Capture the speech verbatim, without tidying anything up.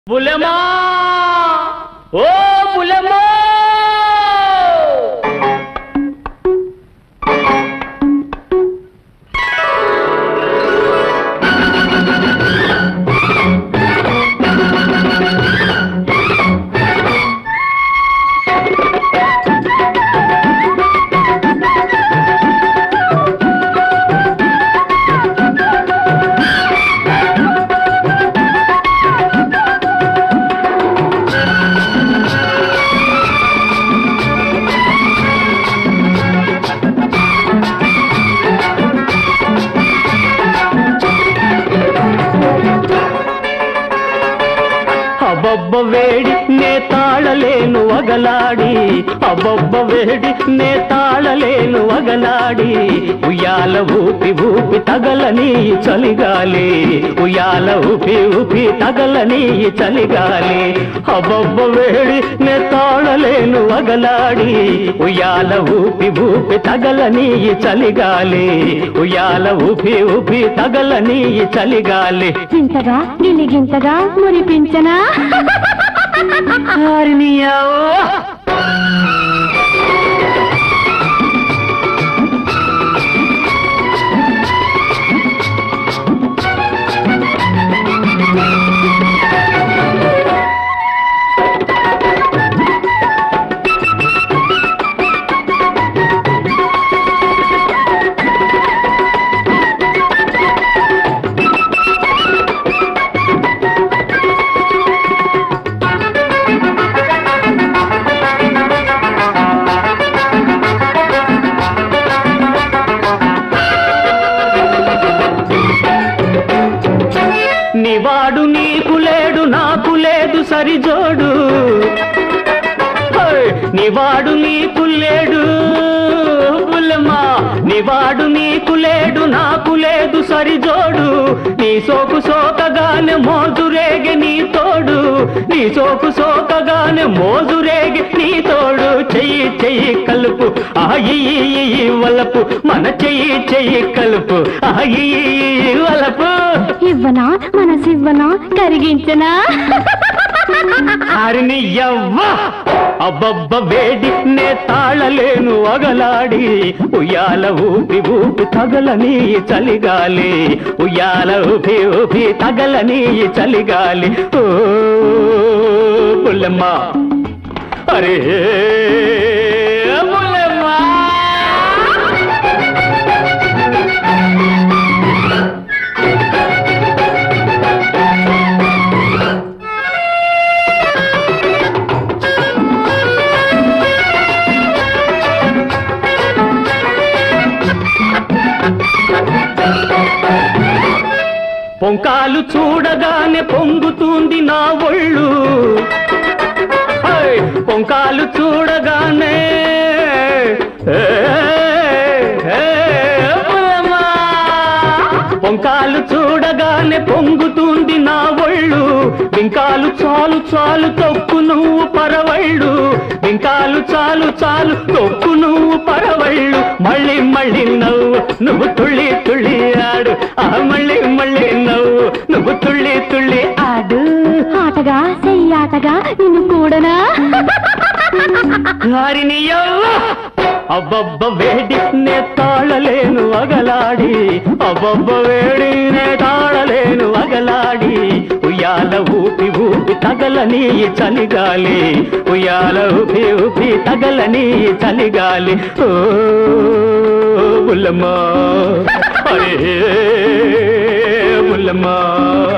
బులెమా ఓ బులెమా అబ్బబ్బ వేడి నే తాళలేను వగలాడి అబ్బబ్బ వేడి నే తాళలేను వగలాడి ఉయ్యాల ఊపి ఊపి తగలని చలిగాలి ఉయ్యాల ఊపి ఊపి తగలని చలిగాలి అబ్బబ్బ వేడి నే తాళలేను వగలాడి ఉయ్యాల ఊపి ఊపి తగలని చలిగాలి ఉయ్యాల ఊపి ఊపి తగలని చలిగాలి గింతగా గిలిగింతగా మురిపించనా నివాడు నీకు లేడు నాకు లేదు సరిజోడు నివాడు నీకు లేడు బులెమా నివాడు నీకు లేడు నాకు లేదు సరిజోడు నీ సోకు సోకగానే మోజురేగే నీ తోడు నీ సోకు సోకగానే మోజురేగే నీ తోడు చెయ్యి చెయ్యి కలుపు ఆయి వలపు మన చెయ్యి చెయ్యి కలుపు ఆయి వలపు ఇవ్వనా మనసివ్వనా కరిగించనా హరిని యవ్వ అబ్బబ్బ వేడి నే తాళలేను వగలాడి ఉయ్యాల ఊపి ఊపి తగలని చలిగాలి ఉయ్యాల ఊపి ఊపి తగలని చలిగాలి ఓ బులెమా అరే బులెమా పొంకాలు చూడగానే పొంగుతుంది నా ఒళ్ళు పొంకాలు చూడగానే పొంకాలు చూడగానే పొంగుతుంది నా ఒళ్ళు బింకాలు చాలు చాలు తొక్కు నువ్వు పరవళ్ళు బింకాలు చాలు చాలు తొక్కు నువ్వు పరవళ్ళు మళ్ళీ మళ్ళీ నవ్వు నువ్వు తుళ్ళి తుళ్ళి ఆడు ఆ మళ్ళీ మళ్ళీ నవ్వు నువ్వు తుళ్ళి తుళ్ళి ఆడు ఆటగా చెయ్యాటగా నిన్ను కూడనా హరిని యవ్వ అబ్బబ్బ వేడి నే తాళలేను వగలాడి అబ్బబ్బ వేడి నే తాళలేను వగలాడి ఉయ్యాల ఊపి ఊపి తగలని చలిగాలి ఉయ్యాల ఊపి ఊపి తగలని చలిగాలి ఓ బులెమా అరే బులెమా